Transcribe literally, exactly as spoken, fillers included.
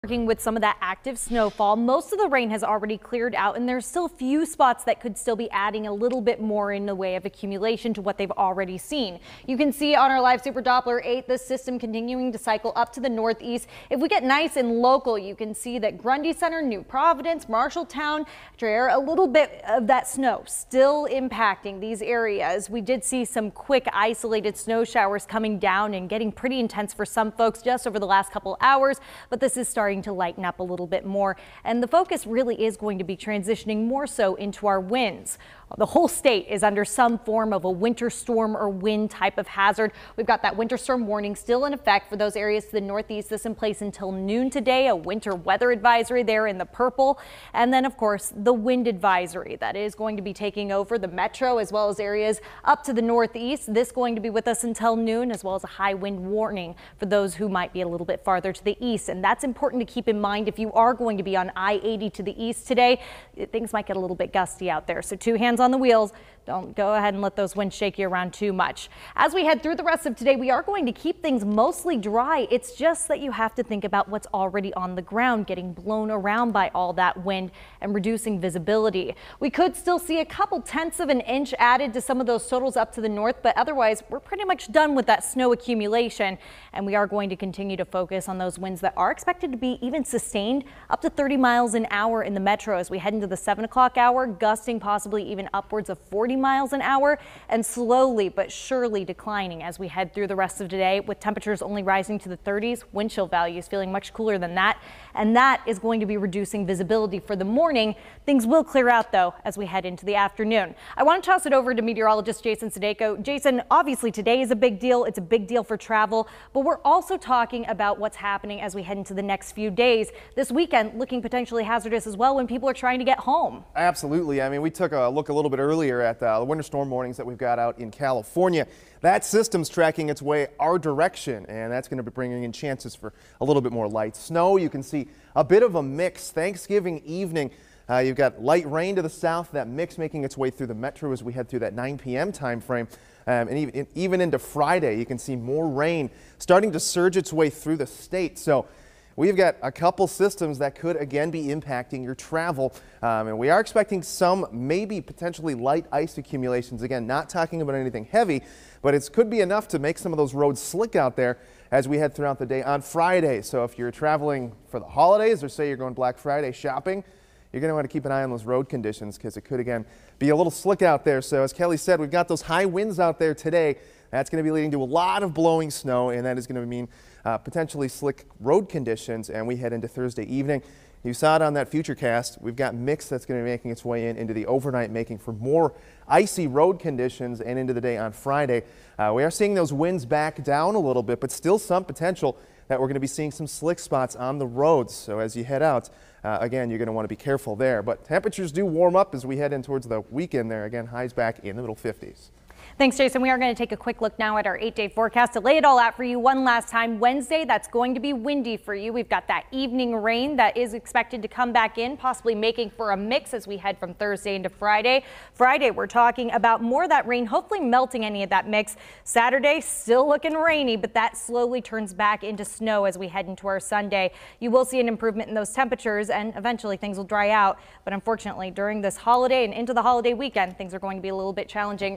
With some of that active snowfall, most of the rain has already cleared out, and there's still a few spots that could still be adding a little bit more in the way of accumulation to what they've already seen. You can see on our live Super Doppler eight the system continuing to cycle up to the northeast. If we get nice and local, you can see that Grundy Center, New Providence, Marshalltown, Traer, a little bit of that snow still impacting these areas. We did see some quick isolated snow showers coming down and getting pretty intense for some folks just over the last couple hours, but this is starting to lighten up a little bit more, and the focus really is going to be transitioning more so into our winds. The whole state is under some form of a winter storm or wind type of hazard. We've got that winter storm warning still in effect for those areas to the northeast. This in place until noon today. A winter weather advisory there in the purple, and then of course the wind advisory that is going to be taking over the metro as well as areas up to the northeast. This going to be with us until noon, as well as a high wind warning for those who might be a little bit farther to the east, and that's important to keep in mind if you are going to be on I eighty to the east today. Things might get a little bit gusty out there, so two hands on the wheels. Don't go ahead and let those winds shake you around too much. As we head through the rest of today, we are going to keep things mostly dry. It's just that you have to think about what's already on the ground getting blown around by all that wind and reducing visibility. We could still see a couple tenths of an inch added to some of those totals up to the north, but otherwise we're pretty much done with that snow accumulation, and we are going to continue to focus on those winds that are expected to be even sustained up to thirty miles an hour in the metro as we head into the seven o'clock hour, gusting possibly even upwards of forty miles an hour, and slowly but surely declining as we head through the rest of today, with temperatures only rising to the thirties, wind chill values feeling much cooler than that, and that is going to be reducing visibility for the morning. Things will clear out though as we head into the afternoon. I want to toss it over to meteorologist Jason Sadeko. Jason, obviously today is a big deal. It's a big deal for travel, but we're also talking about what's happening as we head into the next few days. This weekend looking potentially hazardous as well when people are trying to get home. Absolutely. I mean, we took a look a little bit earlier at the winter storm warnings that we've got out in California. That system's tracking its way our direction, and that's going to be bringing in chances for a little bit more light snow. You can see a bit of a mix Thanksgiving evening. Uh, you've got light rain to the south, that mix making its way through the metro as we head through that nine p m time frame. Um, and even, even into Friday, you can see more rain starting to surge its way through the state. So we've got a couple systems that could again be impacting your travel, um, and we are expecting some maybe potentially light ice accumulations. Again, not talking about anything heavy, but it could be enough to make some of those roads slick out there as we head throughout the day on Friday. So if you're traveling for the holidays, or say you're going Black Friday shopping, you're going to want to keep an eye on those road conditions because it could again be a little slick out there. So as Kelly said, we've got those high winds out there today. That's going to be leading to a lot of blowing snow, and that is going to mean uh, potentially slick road conditions. And we head into Thursday evening. You saw it on that Futurecast. We've got mix that's going to be making its way in into the overnight, making for more icy road conditions and into the day on Friday. Uh, we are seeing those winds back down a little bit, but still some potential that we're going to be seeing some slick spots on the roads. So as you head out, uh, again, you're going to want to be careful there. But temperatures do warm up as we head in towards the weekend there. Again, highs back in the middle fifties. Thanks, Jason. We are going to take a quick look now at our eight-day forecast to lay it all out for you one last time. Wednesday, that's going to be windy for you. We've got that evening rain that is expected to come back in, possibly making for a mix as we head from Thursday into Friday. Friday, we're talking about more of that rain, hopefully melting any of that mix. Saturday, still looking rainy, but that slowly turns back into snow as we head into our Sunday. You will see an improvement in those temperatures, and eventually things will dry out. But unfortunately, during this holiday and into the holiday weekend, things are going to be a little bit challenging.